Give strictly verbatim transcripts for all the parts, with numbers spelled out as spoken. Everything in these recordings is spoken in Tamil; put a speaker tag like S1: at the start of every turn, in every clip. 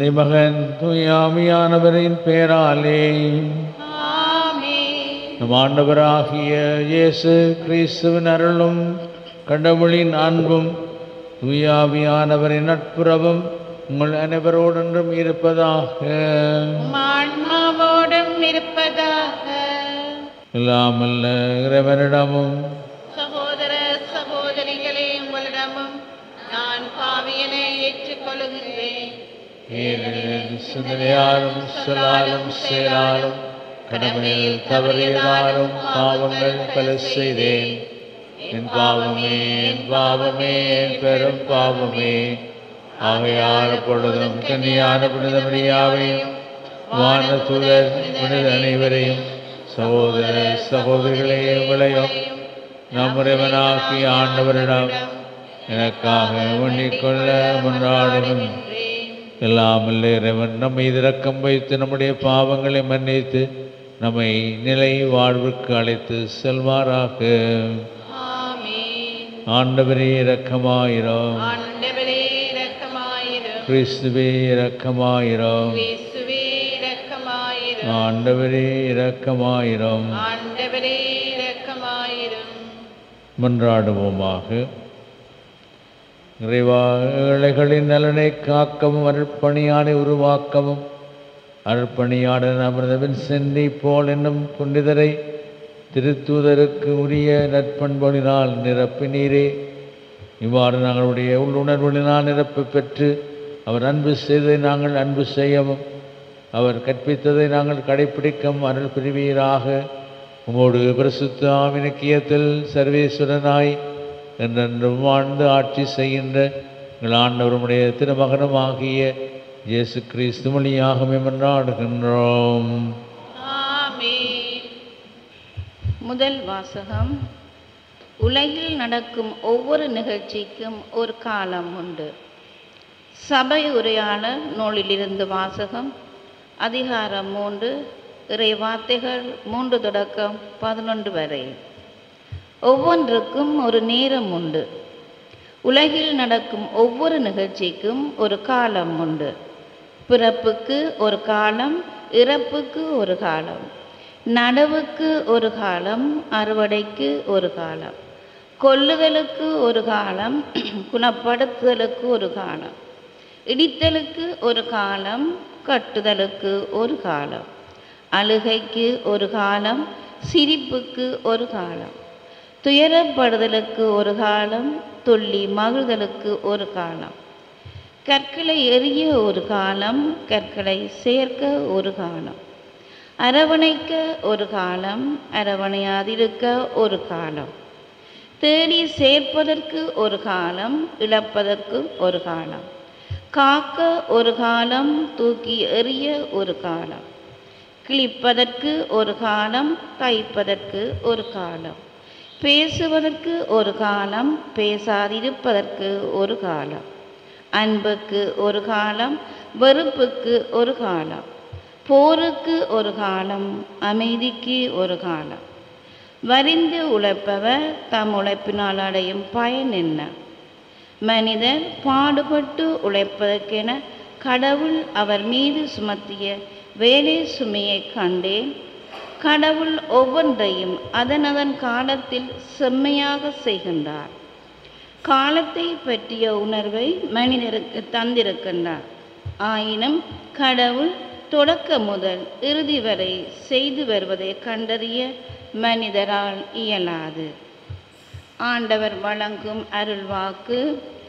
S1: இறைமகன் தூயாமியானவரின் பெயராலே நம் ஆண்டவராகிய இயேசு கிறிஸ்துவின் அருளும் கடவுளின் அன்பும் தூயாவியானவரின் நட்புறவும் உங்கள் அனைவரோடொன்றும் இருப்பதாக.
S2: ஆன்மாவோடும் இருப்பதாக.
S1: இல்லாமல்ல இறைவனிடமும்
S2: சகோதர சகோதரிகளே உங்களிடமும் நான் பாவியனை ஏற்றுக்கொள்கிறேன்.
S1: ஏனெனில் சிந்தனையாலும் சொல்லாலும் செயலாலும் கடமையில் தவறியதாலும் பாவங்கள் பல செய்தேன். என் பாவமே என் பாவமே என் பெரும் பாவமே. ஆகையால் பொழுதும் கன்னியான புனித மரியாவையும் வான தூதர் புனித அனைவரையும் சகோதர சகோதரிகளே உங்களையும் நம்முடையவனாகிய ஆண்டவரிடம் எனக்காக வேண்டிக்கொள்ள முன்னாடும். எல்லாமல்ல இறைவன் நம்மை இரக்கம் வைத்து நம்முடைய பாவங்களை மன்னித்து நம்மை நிலை வாழ்வுக்கு அழைத்து செல்வாராக. ஆண்டவரே இரக்கமாயிரும். கிறிஸ்துவே இரக்கமாயிரும். ஆண்டவரே இரக்கமாயிரும். மன்றாடுவோமாக. இறைவா, ஏழைகளின் நலனை காக்கவும் அருட்பணியானை உருவாக்கவும் அருட்பணியாளர் அமிர்தவின் சென்னை போல் என்னும் புனிதரை திருத்தூதருக்கு உரிய நற்பண்பொழினால் நிரப்பினீரே. இவ்வாறு நாங்களுடைய உள்ளுணர்வுகளினால் நிரப்பு பெற்று அவர் அன்பு செய்ததை நாங்கள் அன்பு செய்யவும் அவர் கற்பித்ததை நாங்கள் கடைப்பிடிக்கவும் அருள் புரிவீராக. உமோடு பரிசுத்த ஆவினக்கியத்தில் சர்வேஸ்வரனாய் என்றென்றும் வாழ்ந்து ஆட்சி செய்கின்ற எங்கள் ஆண்டவருடைய திருமகனமாகிய இயேசு கிறிஸ்து வழியாக மன்றாடுகின்றோம்.
S3: முதல் வாசகம். உலகில் நடக்கும் ஒவ்வொரு நிகழ்ச்சிக்கும் ஒரு காலம் உண்டு. சபை உரையாளர் நூலிலிருந்து வாசகம். அதிகாரம் மூன்று, இறை வார்த்தைகள் மூன்று தொடக்கம் பதினொன்று வரை. ஒவ்வொன்றுக்கும் ஒரு நேரம் உண்டு. உலகில் நடக்கும் ஒவ்வொரு நிகழ்ச்சிக்கும் ஒரு காலம் உண்டு. பிறப்புக்கு ஒரு காலம், இறப்புக்கு ஒரு காலம், நடவுக்கு ஒரு காலம், அறுவடைக்கு ஒரு காலம், கொல்லுதலுக்கு ஒரு காலம், குணப்படுத்துதலுக்கு ஒரு காலம், இடித்தலுக்கு ஒரு காலம், கட்டுதலுக்கு ஒரு காலம், அழுகைக்கு ஒரு காலம், சிரிப்புக்கு ஒரு காலம், துயரப்படுதலுக்கு ஒரு காலம், துள்ளி மகிழ்தலுக்கு ஒரு காலம், கற்களை எறிய ஒரு காலம், கற்களை சேர்க்க ஒரு காலம், அரவணைக்க ஒரு காலம், அரவணையாதிருக்க ஒரு காலம், தேடி சேர்ப்பதற்கு ஒரு காலம், இழப்பதற்கு ஒரு காலம், காக்க ஒரு காலம், தூக்கி எறிய ஒரு காலம், கிழிப்பதற்கு ஒரு காலம், தைப்பதற்கு ஒரு காலம், பேசுவதற்கு ஒரு காலம், பேசாதிருப்பதற்கு ஒரு காலம், அன்புக்கு ஒரு காலம், வெறுப்புக்கு ஒரு காலம், போருக்கு ஒரு காலம், அமைதிக்கு ஒரு காலம். வரிந்து உழைப்பவர் தம் உழைப்பினால் அடையும் பயன் என்ன? மனிதர் பாடுபட்டு உழைப்பதற்கென கடவுள் அவர் மீது சுமத்திய வேலை சுமையை கண்டேன். கடவுள் ஒவ்வொன்றையும் அதன் அதன் காலத்தில் செம்மையாக செய்கின்றார். காலத்தை பற்றிய உணர்வை மனிதருக்கு தந்திருக்கின்றார். ஆயினும் கடவுள் தொடக்க முதல் இறுதி வரை செய்து வருவதை கண்டறிய மனிதரால் இயலாது. ஆண்டவர் வழங்கும் அருள்வாக்கு.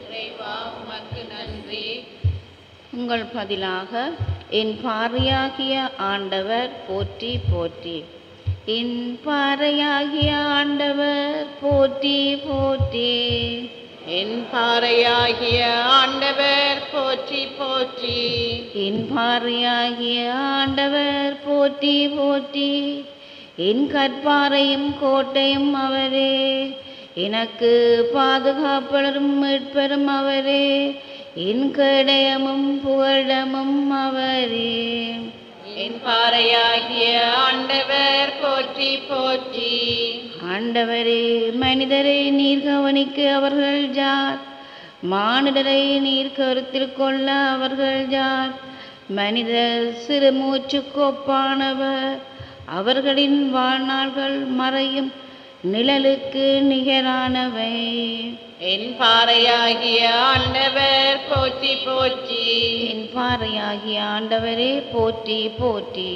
S2: நன்றி.
S3: உங்கள் பதிலாக என் பாறையாகிய ஆண்டவர் போற்றி போற்றி. என் பாறையாகிய ஆண்டவர் போற்றி போற்றி.
S2: என் பாறையாகிய ஆண்டவர் போற்றி போற்றி.
S3: என் பாறையாகிய ஆண்டவர் போற்றி போற்றி. என் கற்பாறையும் கோட்டையும் அவரே, எனக்கு பாதுகாப்பலரும் மீட்பெரும் அவரே, என் கேடயமும் புகழமும் அவரே.
S2: என் பாறையாகிய ஆண்டவர் போற்றி போற்றி.
S3: ஆண்டவரே, மனிதரை நீர் கவனிக்க அவர்கள் யார்? மானிடரை நீர் கருத்தில் கொள்ள அவர்கள் யார்? மனித சிறுமூச்சுக்கு ஒப்பானவர். அவர்களின் வாழ்நாள்கள் மறையும் நிழலுக்கு நிகரானவை.
S2: என் பாறையாகிய ஆண்டவர் போற்றி போற்றி.
S3: என் பாறையாகிய ஆண்டவரே போற்றி போற்றி.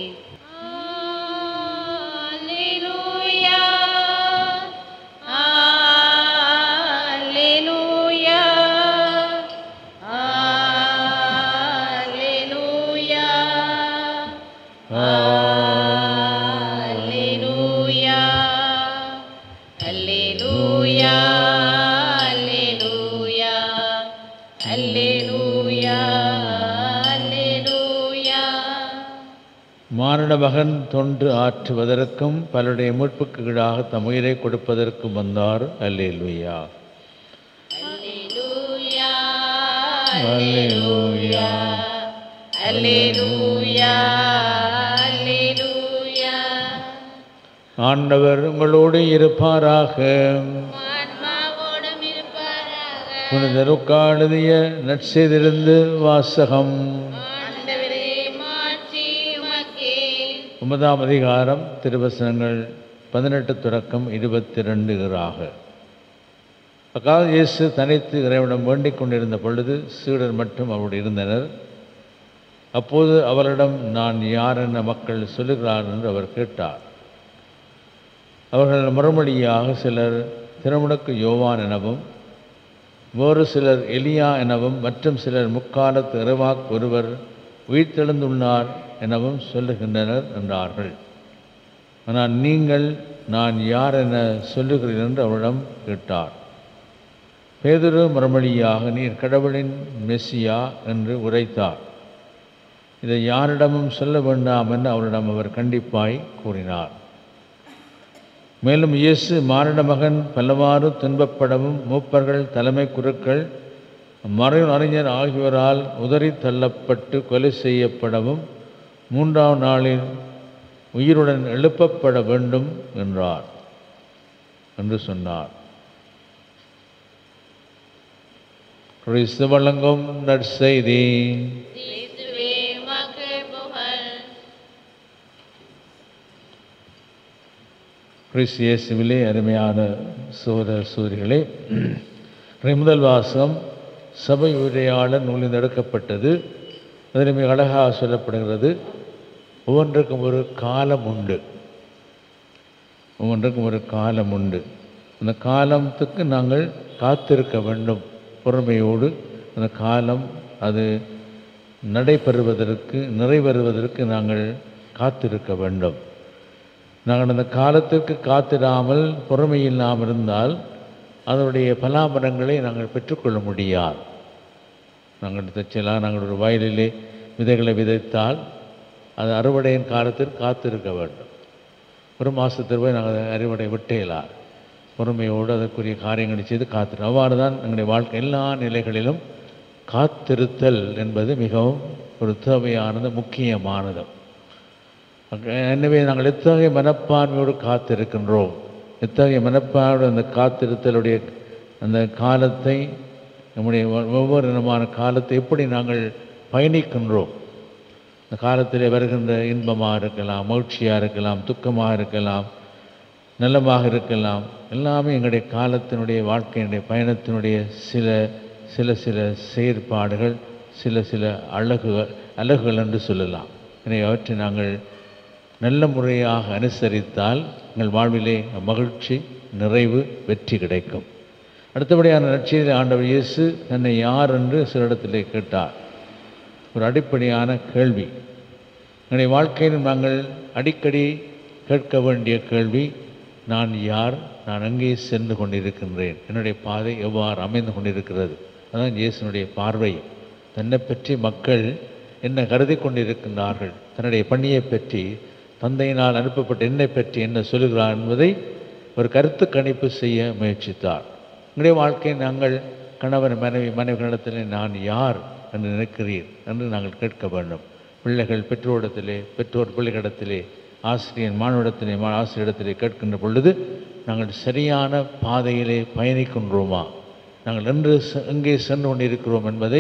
S2: அல்லேலூயா, அல்லேலூயா, அல்லேலூயா, அல்லேலூயா, அல்லேலூயா, அல்லேலூயா, அல்லேலூயா, அல்லேலூயா.
S1: மானிட மகன் தொண்டு ஆற்றுவதற்கும் பலருடைய மீட்புக்கு ஈடாக தம் உயிரை கொடுப்பதற்கும் வந்தார். அல்லேலூயா,
S2: அல்லேலூயா,
S1: அல்லேலூயா,
S2: அல்லேலூயா, அல்லேலூயா.
S1: ஆண்டவர் உங்களோடு இருப்பாராக.
S2: ஆன்மாவோடும் இருப்பாராக.
S1: புனித லூக்கா எழுதிய நற்செய்தியிலிருந்து வாசகம்.
S2: ஆண்டவரே மாட்சி உமக்கே.
S1: ஒன்பதாம் அதிகாரம் திருவசனங்கள் பதினெட்டு தொடக்கம் இருபத்தி ரெண்டு ஆக. அக்கால இயேசு தனித்து இறைவனிடம் வேண்டிக் கொண்டிருந்த பொழுது சீடர் மட்டும் அவரோடு இருந்தனர். அப்போது அவரிடம், நான் யார் என மக்கள் சொல்லுகிறார் என்று அவர் கேட்டார். அவர்கள் மறுமொழியாக, சிலர் திருமுழுக்கு யோவான் எனவும், வேறு சிலர் எலியா எனவும், மற்றும் சிலர் முக்காலத்து இறைவாக்கு ஒருவர் உயிர்த்தெழுந்துள்ளார் எனவும் சொல்லுகின்றனர் என்றார்கள். ஆனால் நீங்கள் நான் யார் என சொல்லுகிறீர்கள் என்று அவரிடம் கேட்டார். பேதுரு மறுமொழியாக, நீர் கடவுளின் மெசியா என்று உரைத்தார். இதை யாரிடமும் சொல்ல வேண்டாம் என்று அவரிடம் அவர் கண்டிப்பாய் கூறினார். மேலும் இயேசு மானிட மகன் பலவாறு துன்பப்படவும் மூப்பர்கள், தலைமை குருக்கள், மறை அறிஞர் ஆகியோரால் உதறி தள்ளப்பட்டு கொலை செய்யப்படவும் மூன்றாம் நாளில் உயிருடன் எழுப்பப்பட வேண்டும் என்றார் என்று சொன்னார். கிறிஸ்து வழங்கும் நற்செய்தி.
S2: இயேசுவே உமக்கு புகழ்.
S1: கிறிஸ்து இயேசுவிலே அருமையான சகோதர சகோதரிகளே, முதல் வாசகம் சபை உரையாளர் நூலில் எடுக்கப்பட்டது. அதில் மிக அழகாக சொல்லப்படுகிறது, ஒவ்வொன்றுக்கும் ஒரு காலம் உண்டு, ஒவ்வொன்றுக்கும் ஒரு காலம் உண்டு. அந்த காலத்துக்கு நாங்கள் காத்திருக்க வேண்டும் பொறுமையோடு. அந்த காலம் அது நடைபெறுவதற்கு, நிறைவேறுவதற்கு நாங்கள் காத்திருக்க வேண்டும். நாங்கள் அந்த காலத்திற்கு காத்திடாமல் பொறுமை இல்லாமல் இருந்தால் அதனுடைய பலாபலங்களை நாங்கள் பெற்றுக்கொள்ள முடியாது. நாங்கள் தச்சலாம், நாங்கள் ஒரு வயலிலே விதைகளை விதைத்தால் அது அறுவடையின் காலத்திற்கு காத்திருக்க வேண்டும். ஒரு மாதத்திற்கு போய் நாங்கள் அறுவடை விட்டையலார். பொறுமையோடு அதற்குரிய காரியங்களை செய்து காத்திரு. அவ்வாறு தான் எங்களுடைய வாழ்க்கை எல்லா நிலைகளிலும் காத்திருத்தல் என்பது மிகவும் ஒரு தேவையானது, முக்கியமானது. எனவே நாங்கள் எத்தகைய மனப்பான்மையோடு காத்திருக்கின்றோம், எத்தகைய மனப்பான்மையோடு அந்த காத்திருத்தலுடைய அந்த காலத்தை, நம்முடைய ஒவ்வொரு விதமான காலத்தை எப்படி நாங்கள் பயணிக்கின்றோம். அந்த காலத்தில் வருகின்ற இன்பமாக இருக்கலாம், மகிழ்ச்சியாக இருக்கலாம், துக்கமாக இருக்கலாம், நல்லமாக இருக்கலாம், எல்லாமே எங்களுடைய காலத்தினுடைய வாழ்க்கையினுடைய பயணத்தினுடைய சில சில சில செயற்பாடுகள், சில சில அழகுகள் அழகுகள் என்று சொல்லலாம். எனவே அவற்றை நாங்கள் நல்ல முறையாக அனுசரித்தால் எங்கள் வாழ்விலே மகிழ்ச்சி, நிறைவு, வெற்றி கிடைக்கும். அடுத்தபடியான நற்செய்தியில் ஆண்டவர் இயேசு தன்னை யார் என்று சில இடத்திலே கேட்டார். ஒரு அடிப்படையான கேள்வி. எங்களுடைய வாழ்க்கையில் நாங்கள் அடிக்கடி கேட்க வேண்டிய கேள்வி, நான் யார், நான் அங்கே சென்று கொண்டிருக்கின்றேன், என்னுடைய பாதை எவ்வாறு அமைந்து கொண்டிருக்கிறது. அதான் இயேசுனுடைய பார்வை. தன்னை பற்றி மக்கள் என்ன கருதி கொண்டிருக்கின்றார்கள், தன்னுடைய பணியை பற்றி, தந்தையினால் அனுப்பப்பட்ட என்னை பற்றி என்ன சொல்லுகிறார் என்பதை ஒரு கருத்து கணிப்பு செய்ய முயற்சித்தார். எங்களுடைய வாழ்க்கையை நாங்கள் கணவன் மனைவி மனைவிகளிடத்திலே நான் யார் என்று நினைக்கிறீர் என்று நாங்கள் கேட்க வேண்டும். பிள்ளைகள் பெற்றோரிடத்திலே, பெற்றோர் பிள்ளைகளிடத்திலே, ஆசிரியர் மாணவரிடத்திலே, ஆசிரியரிடத்திலே கேட்கின்ற பொழுது நாங்கள் சரியான பாதையிலே பயணிக்கின்றோமா, நாங்கள் என்று எங்கே சென்று கொண்டிருக்கிறோம் என்பதை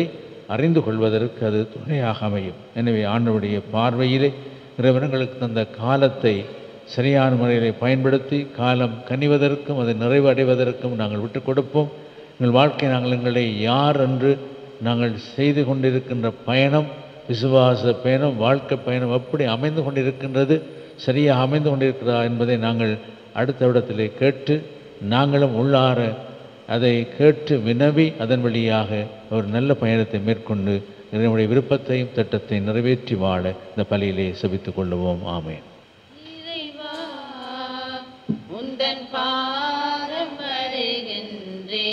S1: அறிந்து கொள்வதற்கு அது துணையாக அமையும். எனவே ஆண்டவருடைய பார்வையிலே இறைவனங்களுக்கு தந்த காலத்தை சரியான முறையிலே பயன்படுத்தி காலம் கனிவதற்கும் அதை நிறைவடைவதற்கும் நாங்கள் விட்டு கொடுப்போம். எங்கள் வாழ்க்கை நாங்கள் எங்களை யார் என்று நாங்கள் செய்து கொண்டிருக்கின்ற பயணம், விசுவாச பயணம், வாழ்க்கை பயணம் எப்படி அமைந்து கொண்டிருக்கின்றது, சரியாக அமைந்து கொண்டிருக்கிறதா என்பதை நாங்கள் அடுத்த இடத்திலே கேட்டு நாங்களும் உள்ளார அதை கேட்டு வினவி அதன் வழியாக ஒரு நல்ல பயணத்தை மேற்கொண்டு என்னுடைய விருப்பத்தையும் திட்டத்தையும் நிறைவேற்றி வாழ இந்த பலியிலே செபித்துக் கொள்ளுவோம். ஆமென்.
S2: இறைவா உந்தன் பாதம் வருகின்றே,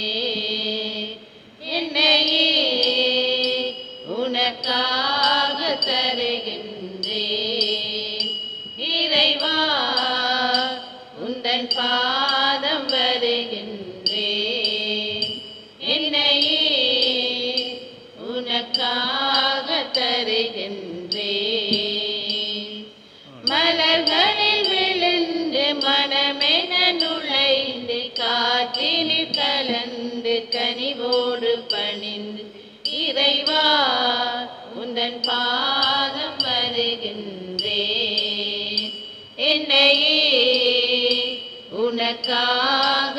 S2: என்னையே உனக்காக தருகின்றேன். இறைவா உந்தன் பாதம் வருகின்றேன், என்னையே உனக்காக தருகின்றேன். மலர்களில் விழுந்து மனமென நுழைந்து காற்றினில் கலந்து கனிவோடு பணிந்து இறைவா உந்தன் பாதம் வருகின்றேன், என்னையே உனக்காக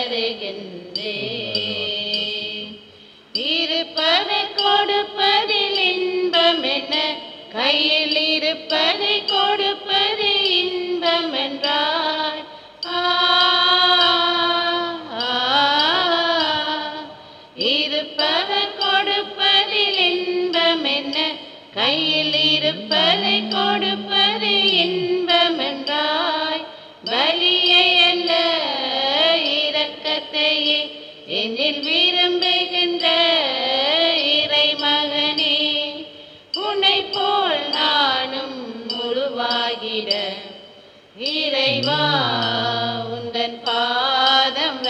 S2: தருகின்றேன். இருப்பதை கொடுப்பதில் இன்பம் என்ன, கையில் இருப்பதை கொடுப்பது இன்பம் என்றாய். ஆ, இருப்பதை கொடுப்பதில் இன்பம் என்ன, கையில் இருப்பதை கொடுப்பது இன்பம் என்றாய். பலியை அல்ல இரக்கத்தையே என்னில் விரும்புகின்ற இறைமகனே, உன்னை போல் நானும் உருவாகிட இறைவா உந்தன் பாதம்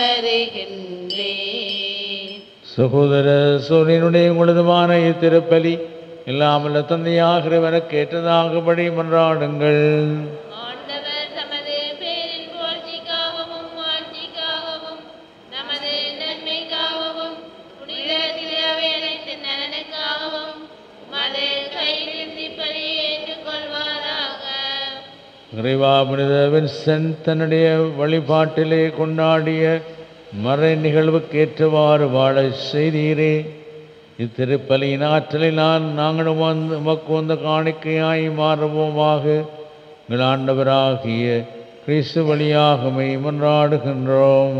S2: வருகின்றேன்.
S1: சகோதர சோழனுடைய முழுதுமான இத்திருப்பலி இல்லாமல் தந்தையாகிறவனுக்கு ஏற்றதாகபடி மன்றாடுங்கள்.
S2: ஆண்டவர் தமது பேரின் புகழ்ச்சிக்காகவும் ஆட்சிக்காகவும் நமது நன்மைக்காகவும் புனித திலவேலத்தின் நலனுக்காகவும் மது கையிலிருந்து பலியை ஏற்றுக்கொள்வாராக.
S1: இறைவா புனித வின்சென்ட் தன்னுடைய வழிபாட்டிலே கொண்டாடிய மறை நிகழ்வுக்கு ஏற்றவாறு வாழ செய்தீரே. இத்திருப்பலியின் ஆற்றலை நான் நாங்களும் வந்து உமக்கு வந்த காணிக்கையாய் மாறுவோமாக. எங்கள் ஆண்டவராகிய கிறிஸ்து வழியாகவே மன்றாடுகின்றோம்.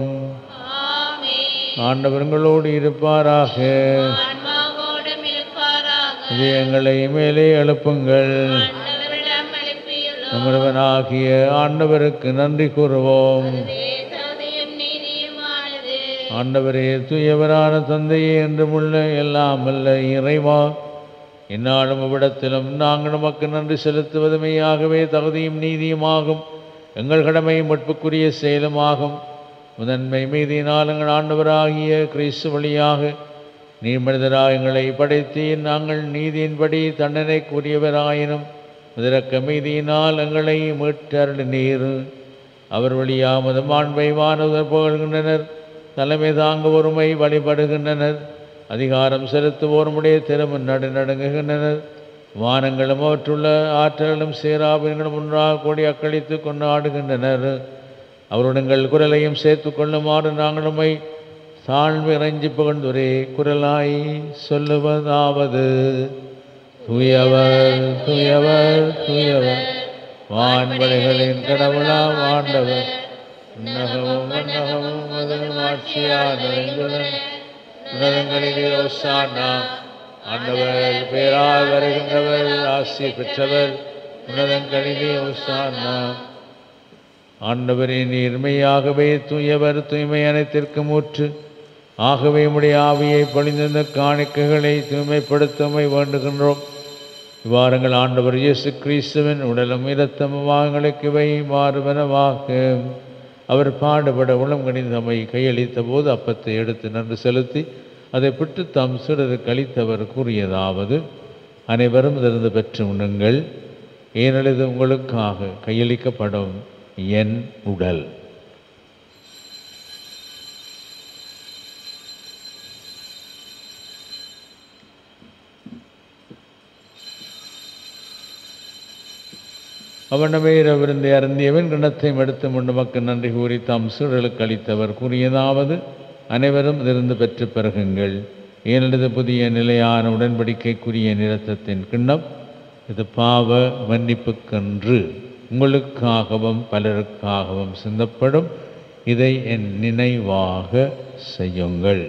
S2: ஆமென்.
S1: ஆண்டவர் எங்களோடு இருப்பாராக.
S2: ஆன்மாவோடும் இருப்பாராக.
S1: இது எங்களை மேலே எழுப்புங்கள்.
S2: ஆண்டவரிடம் எழுப்பியுள்ளோம்.
S1: நம்மவனாகிய ஆண்டவருக்கு நன்றி கூறுவோம்.
S2: அதுவே சௌதியும் நீதியுமானது.
S1: ஆண்டவரே, தூயவரான தந்தையே, என்றுமுள்ள எல்லாம் வல்ல இறைவா, இந்நாளும் இவ்விடத்திலும் நாங்கள் நமக்கு நன்றி செலுத்துவது மெய்யாகவே தகுதியும் நீதியுமாகும், எங்கள் கடமையும் மீட்புக்குரிய செயலுமாகும். முதன்மை மீதியினால் எங்கள் ஆண்டவராகிய கிறிஸ்து வழியாக நீர் மனிதராக எங்களை படைத்தீர். நாங்கள் நீதியின்படி தண்டனைக்குரியவராயினும் முதறக்க மீதியினால் எங்களை மீட்டருளினீர். அவர் வழியாமது மாண்பை வானவர் புகழ்கின்றனர், தலைமை தாங்க ஒருமை வழிபடுகின்றனர், அதிகாரம் செலுத்துவோருமுடைய திறமும் நடு நடுங்குகின்றனர். வானங்களும் அவற்றுள்ள ஆற்றல்களும் சேராபின்களும் ஒன்றாக கூடி அக்களித்து கொண்டாடுகின்றனர். அவருடங்கள் குரலையும் சேர்த்து கொள்ளுமாறு நாங்கள் உம்மை தாழ்வு இறைஞ்சி புகழ்ந்துரே குரலாய் சொல்லுவதாவது: தூயவர் தூயவர் தூயவர், வான்படைகளின் கடவுளாம் ஆண்டவர், உன்னகமும் மன்னகமும் மதனும் ஆட்சியார் நிறைந்துள்ளன. உன்னதங்களிலே ஓசானா. ஆண்டவர் பேரால் வருகின்றவர் ஆசி பெற்றவர், உன்னதங்களிலே ஓசானா. ஆண்டவரே, நீர்மையாகவே தூயவர், தூய்மை அனைத்திற்கும் ஊற்று. ஆகவே உம்முடைய ஆவியை பொழிந்த காணிக்கைகளை தூய்மைப்படுத்தமை வேண்டுகின்றோம். இவ்வாறுங்கள் ஆண்டவர் இயேசு கிறிஸ்துவின் உடலும் இரத்தமுமாக எங்களுக்கு இவை மாறுவனவாக. அவர் பாடுபட உளம் கணிந்தமை கையளித்த போது அப்பத்தை எடுத்து நன்று செலுத்தி அதை பிட்டு தாம் சிறிது கழித்தவர் கூறியதாவது: அனைவரும் இதிலிருந்து பெற்று உண்ணுங்கள், ஏனெனில் இது உங்களுக்காக கையளிக்கப்படும் என் உடல். அவனமே இரவிருந்தை அருந்தியவன் கிண்ணத்தையும் எடுத்து முண்டு மக்கள் நன்றி கூறி தாம் சீடர்களுக்கு அளித்தவர் கூறியதாவது, அனைவரும் இதிலிருந்து பெற்று பெறுகுங்கள். ஏனெனது புதிய நிலையான உடன்படிக்கைக்குரிய இரத்தத்தின் கிண்ணம், இது பாவ மன்னிப்புக்கென்று உங்களுக்காகவும் பலருக்காகவும் சிந்தப்படும். இதை என் நினைவாக செய்யுங்கள்.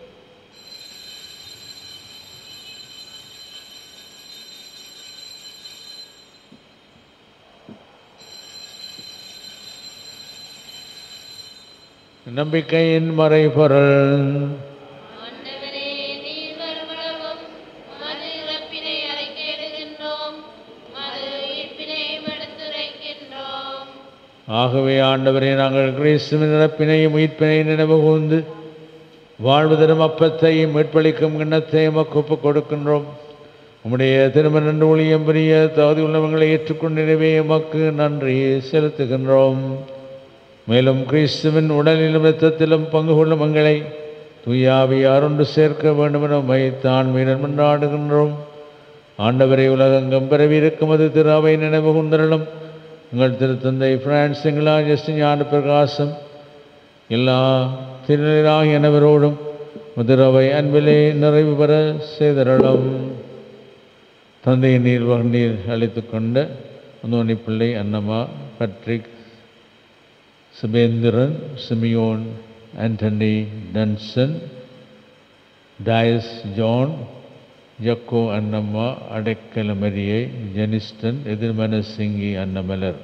S1: நம்பிக்கையின் மறைபொருள்.
S2: ஆண்டவரே, நீர் வருமளவும் மது இறப்பினை அறிக்கையிடுகின்றோம், மது உயிர்ப்பினையும் எடுத்துரைக்கின்றோம்.
S1: ஆகவே ஆண்டவரே, நாங்கள் கிறிஸ்துவின் இறப்பினையும் உயிர்ப்பினையும் நினைவு கூர்ந்து வாழ்வு தரும் அப்பத்தையும் மீட்பளிக்கும் கிண்ணத்தையும் ஒப்புக் கொடுக்கின்றோம். உம்முடைய திருமண நன்று ஊழியம் புரிய தகுதி உள்ளவங்களை ஏற்றுக்கொண்டிருவே எமக்கு நன்றி செலுத்துகின்றோம். மேலும் கிறிஸ்துவின் உடலிலும் இரத்தத்திலும் பங்கு கொள்ளும் எங்களை தூயாவியார் ஒன்று சேர்க்க வேண்டுமென உம்மை தான் மீறன் கொண்டாடுகின்றோம். ஆண்டவரை உலகெங்கும் பரவி இருக்கும் அது திரு அவை நினைவு கூர்ந்தருளும். எங்கள் திருத்தந்தை பிரான்ஸ் எங்களா ஜஸ்டின் ஞான பிரகாசம் எல்லா திருநிலையாகிய அனைவரோடும் முதிரவை அன்பிலே நிறைவு பெற செய்தருளும். தந்தையை நீர் நீர் அழைத்து கொண்ட Anthony Pillai, Annamma, Patrick, Subendran, Simeon, Antony, Danson, Dias, John, Jacko, Annamma, Adaikkala மரியை, ஜெனிஸ்டன், எதிர்மன சிங்கி, அன்னமலர்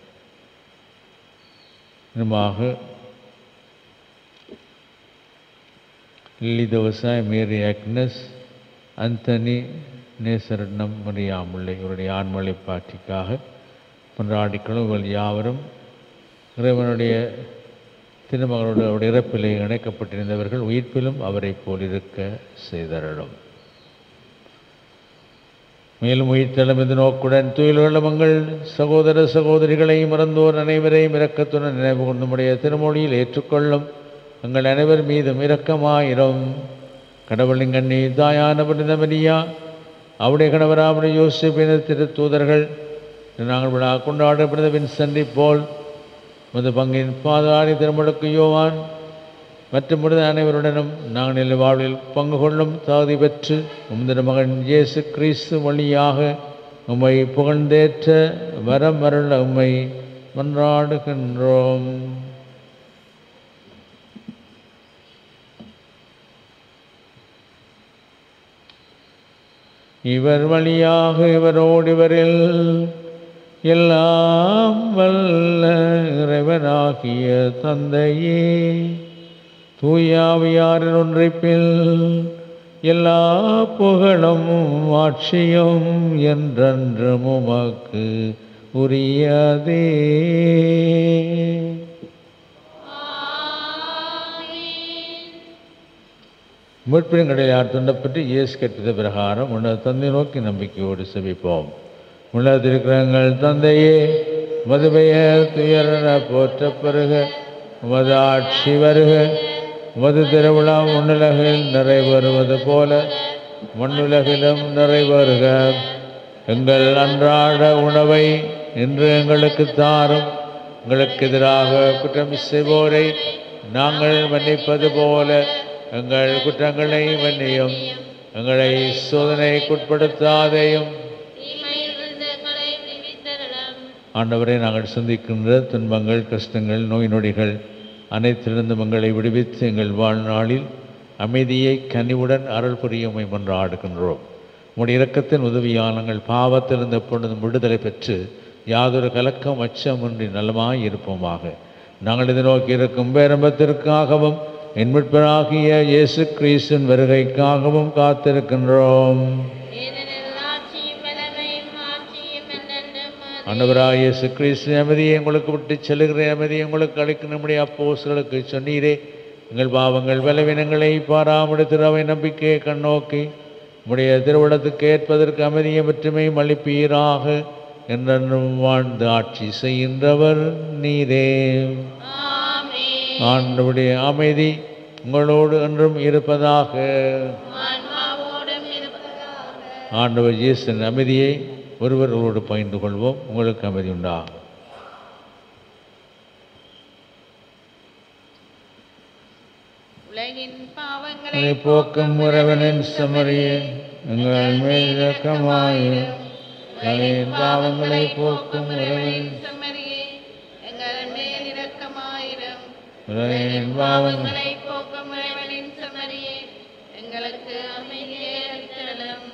S1: இன்னுமாக Lily Thavasai, Mary Agnes, Anthony, Nesaratnam, Mariyamullai இவருடைய ஆண்மலை பாட்டிக்காக கொண்டாடிக்களும் இவர்கள் யாவரும் இறைவனுடைய திருமகளோடு அவருடைய இறப்பிலே இணைக்கப்பட்டிருந்தவர்கள் உயிர்ப்பிலும் அவரை போல் இருக்க செய்தருளும். மேலும் உயிர்த்தெழும் இந்த நோக்குடன் துயிலுள்ள மங்கள் சகோதர சகோதரிகளை மறந்தோர் அனைவரையும் இரக்கத்துடன் நினைவு கொண்டுமுடைய திருமொழியில் ஏற்றுக்கொள்ளும். எங்கள் அனைவர் மீதும் இரக்கமாயிரும். கடவுளின் கண்ணி தாயான புனித மரியா, அவருடைய கணவராமுடைய யோசிப்பின திரு தூதர்கள், நாங்கள் விழா கொண்டாடப்படுத்த வின்சென்ட் போல் முது பங்கின் பாதாடி திருமுழுக்கு யோவான் மற்றும் முழுத அனைவருடனும் நாங்கள் வாழ்வில் பங்கு கொள்ளும் தகுதி பெற்று உமது மகன் இயேசு கிறிஸ்து வழியாக உம்மை புகழ்ந்தேற்ற வரம் அருள உம்மை மன்றாடுகின்றோம். இவர் வழியாக இவரோடு இவரில் எல்லாம் வல்ல இறைவனாகிய தந்தையே, தூயாவியாரின் ஒன்றைப்பில் எல்லா புகழும் ஆட்சியும் என்றென்றும் உமக்கு உரியதே. மீட்பினங்களில் துண்டப்பட்டு இயேசு கற்பித்த பிரகாரம் உன்னத தந்தை நோக்கி நம்பிக்கையோடு செபிப்போம். உள்ளதிருக்கிறங்கள் தந்தையே, உமது பெயர் துயரென போற்ற பெறுக, உமது ஆட்சி வருக, உமது திருவிழா மண்ணுலகில் நிறைவேறுவது போல மண்ணுலகிலும் நிறைவேறுக. எங்கள் அன்றாட உணவை இன்று எங்களுக்கு தாரும். எங்களுக்கு எதிராக குற்றம் செய்வோரை நாங்கள் மன்னிப்பது போல எங்கள் குற்றங்களை மன்னியும். எங்களை சோதனைக்குட்படுத்தாதையும். ஆண்டவரை, நாங்கள் சந்திக்கின்ற துன்பங்கள், கஷ்டங்கள், நோய் நொடிகள் அனைத்திலிருந்தும் எங்களை விடுவித்து எங்கள் வாழ்நாளில் அமைதியை கனிவுடன் அருள் புரியுமை கொண்டாடுகின்றோம். உம்முடைய இரக்கத்தின் உதவியால் நாங்கள் பாவத்திலிருந்து எப்பொழுதும் விடுதலை பெற்று யாதொரு கலக்கம் அச்சமின்றி நலமாய் இருப்போமாக. நாங்கள் இதை நோக்கி இருக்கும் பேரம்பத்திற்காகவும் என் மீட்பராகிய இயேசு கிறிஸ்துவின் வருகைக்காகவும் காத்திருக்கின்றோம். ஆண்டவராகிய இயேசு கிறிஸ்து, அமைதியை உங்களுக்கு விட்டு செல்லுகிற அமைதியை உங்களுக்கு அளிக்கும் நம்முடைய அப்போஸ்தலருக்கு சொன்னீரே. எங்கள் பாவங்கள் பலவீனங்களை பாராமடு திருவை நம்பிக்கையை கண்ணோக்கி உம்முடைய திருவிடத்துக்கு ஏற்பதற்கு அமைதியை மட்டுமே அளிப்பீராக. என்றென்றும் வாழ்ந்து ஆட்சி செய்கின்றவர் நீரே. ஆண்டவருடைய அமைதி உங்களோடு என்றும் இருப்பதாக. ஆண்டவர் இயேசுவின் அமைதியை ஒருவரோடு பகிர்ந்து கொள்வோம். உங்களுக்கு அமைதி உண்டாகும்.
S2: உலகின் பாவங்களை
S1: போக்கும் உறவனின் செம்மறியே எங்கள் மேல் இரக்கமாயிரும். உலகின் பாவங்களை போக்கும் உறவனின்
S2: செம்மறியே எங்கள் மேல் இரக்கமாயிரும்.
S1: உலகின் பாவங்களை
S2: பாவங்களை போக்கும் இறைவனின் செம்மறியே எங்களுக்கு அமைதியை அளித்தருளும்.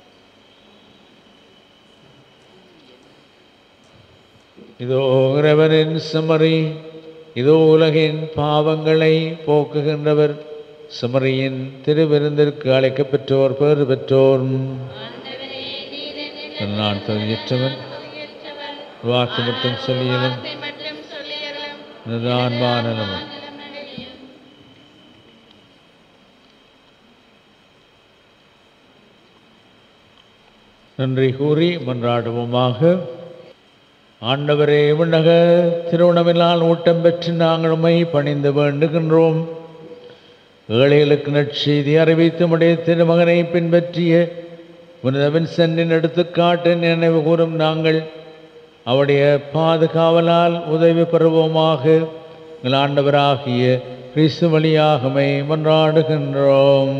S1: இதோ இறைவனின் செம்மறி, இதோ உலகின் பாவங்களை போக்குகின்றவர். செம்மறியின் திருவிருந்திற்கு அழைக்கப் பெற்றோர் பேறு பெற்றோர்.
S2: ஆண்டவரே, நீர் என்னிடம்
S1: நான் தகுதியற்றவன்,
S2: தகுதியற்றவர்.
S1: வார்த்தை மட்டும் சொல்லியலும்
S2: வார்த்தை மட்டும் சொல்லியருளும்.
S1: இதுதான் வானலம்.
S2: நலம் நடையும்.
S1: நன்றி கூறி மன்றாடுவோமாக. ஆண்டவரே, விண்ணக திருவுணவினால் ஊட்டம் பெற்று நாங்கள் உம்மை பணிந்து வேண்டுகின்றோம். ஏழைகளுக்கு நற்செய்தி அறிவித்து உடைய திருமகனை பின்பற்றிய புனித வின்சென்டின் எடுத்துக்காட்டு நினைவு கூறும் நாங்கள் அவருடைய பாதுகாவலால் உதவி பெறுவோமாக. எங்கள் ஆண்டவராகிய கிறிஸ்து வழியாகமை மன்றாடுகின்றோம்.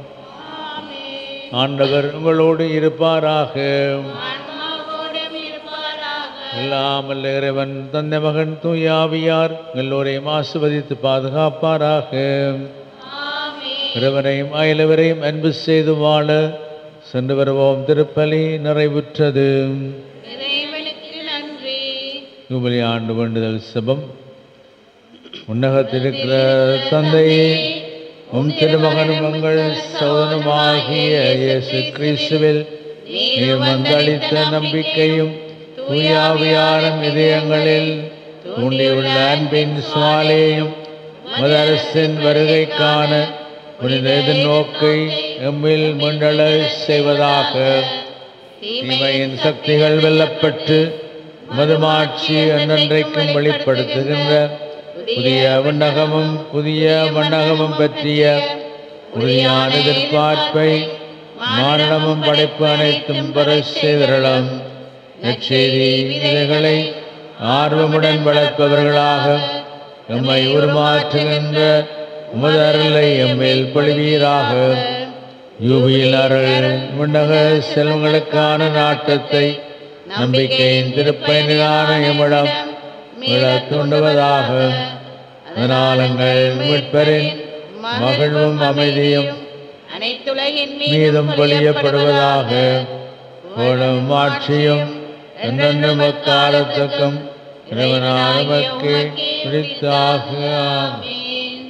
S1: ஆண்டவர் உங்களோடு இருப்பாராக.
S2: ஆன்மாவோடும் இருப்பாராக.
S1: இல்லாமல் இறைவன் தந்தை மகன் தூயாவியார் எல்லோரையும் ஆசிர்வதித்து பாதுகாப்பாராக.
S2: ஆமென்.
S1: இறைவனையும் அயலவரையும் அன்பு செய்து வாழ சென்று வருவோம். திருப்பலி நிறைவுற்றது.
S2: இறைவனுக்கு நன்றி.
S1: யூபிலி ஆண்டு வேண்டுதல் செபம். உன்னகத்திருக்கிற தந்தையே, உம் திருமகனும் உங்கள் சோதனமாகிய இயேசு கிறிஸ்துவில் நீர் வந்தளித்த நம்பிக்கையும் தூயாவியாரும் இதயங்களில் தூண்டியுள்ள அன்பின் சுவாலையும் மதரசின் வருகைக்கான புனித எதிர்நோக்கை எம்மில் மண்டல செய்வதாக. தீமையின் சக்திகள் வெல்லப்பட்டு மதுமாட்சி அன்றன்றைக்கும் வெளிப்படுத்துகின்ற புதிய விண்ணகமும் புதிய மண்ணகமும் பற்றிய உறுதியான எதிர்பார்ப்பை மாரணமும் படைப்பு அனைத்தும் பெற செய்தரலாம். நற்செய்தி விதைகளை ஆர்வமுடன் வளர்ப்பவர்களாக எம்மை உருமாற்றுகின்ற உமது அருளை எம்மேல் பொழிவீராக. யூபியில் அருள் விண்ணக செல்வங்களுக்கான நாட்டத்தை நம்பிக்கையின் திருப்பயனான எம்மிடம் விழ தூண்டுவதாக. அதனாலங்கள் மீட்பரின் மகிழ்வும் அமைதியும்
S2: அனைத்துலகின்
S1: மீதும் பொழியப்படுவதாக. போலும் ஆட்சியும் என்றென்றும் எக்காலத்துக்கும் இறைவனானவர்க்கு பிடித்தாக.
S2: ஆமென்.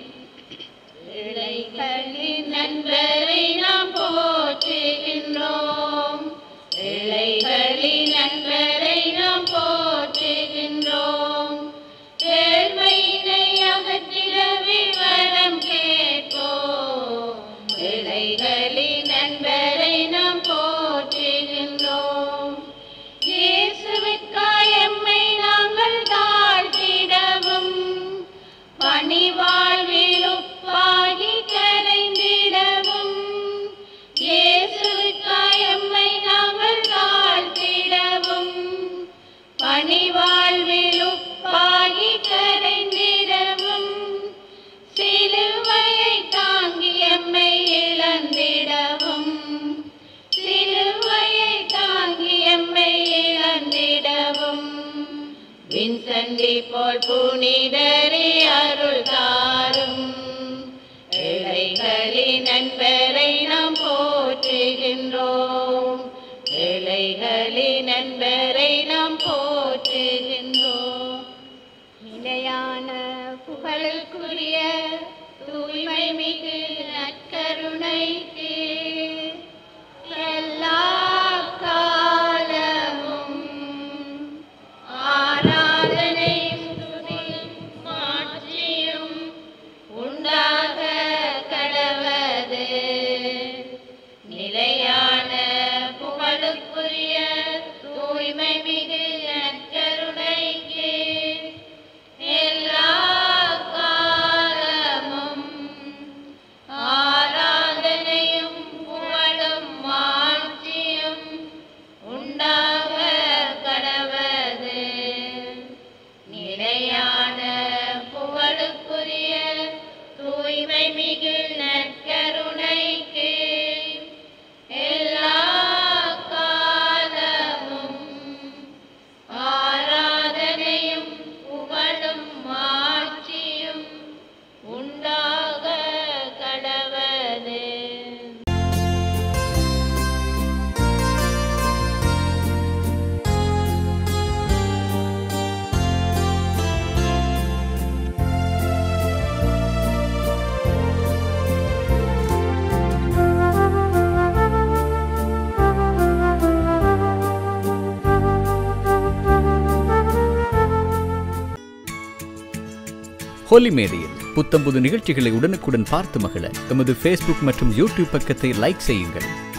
S2: இளைகளின் நண்பரை நாம் போற்றுகின்றோம். இளைகளின் நண்பரை நாம் போற்றுகின்றோம். ஏழ்மையினை அகற்றிட விவரம் கேட்போம். இளைகளின் நண்பரை நாம் போற்றுகின்றோம். இயேசுவிற்காய் எம்மை நாங்கள் தாழ்த்திடவும் பணிவாழ்வில் உப்பாகி கரைந்திடவும். இயேசுவிற்காய் எம்மை நாங்கள் தாழ்த்திடவும் பணிவாழ்வில் உப்பாகி கரைந்திடவும். சிலுவையை தாங்கி எம்மை இழந்திடவும். சிலுவையை தாங்கி எம்மை இழந்திடவும். வின்சென்டி போல் புனிதரே அருள் தாரும். ஏழைகளின் நண்பரை நாம் போற்றுகின்றோம். ஏழைகளின் நண்பரை நாம் போற்றுகின்றோம். நிலையான புகழுக்குரிய தூய்மை மிகு நற்கருணைக்கு எல்லா காலமும் ஆராதனையும் துதியும் மாட்சியும் உண்டாக கடவது. நிலையான புகழுக்குரிய தூய்மை மிகு நற்கருணைக்கு எல்லா காலமும் ஆராதனையும்
S4: ஹோலி மேடையில் புத்தம்புது நிகழ்ச்சிகளை உடனுக்குடன் பார்த்து மகிழ எமது ஃபேஸ்புக் மற்றும் யூடியூப் பக்கத்தை லைக் செய்யுங்கள்.